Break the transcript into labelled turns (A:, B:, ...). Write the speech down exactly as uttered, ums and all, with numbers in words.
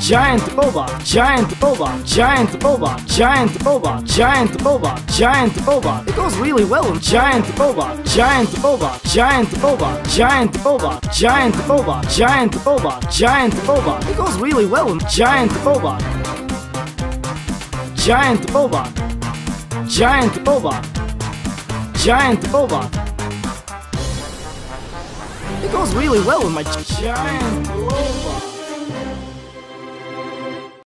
A: giant robot, giant robot, giant robot, giant robot, giant robot, giant robot. It goes really well with giant robot, giant robot, giant robot, giant robot, giant robot, giant robot, giant robot. It goes really well with giant robot, giant robot, giant robot, giant robot. It goes really well with my giant robot.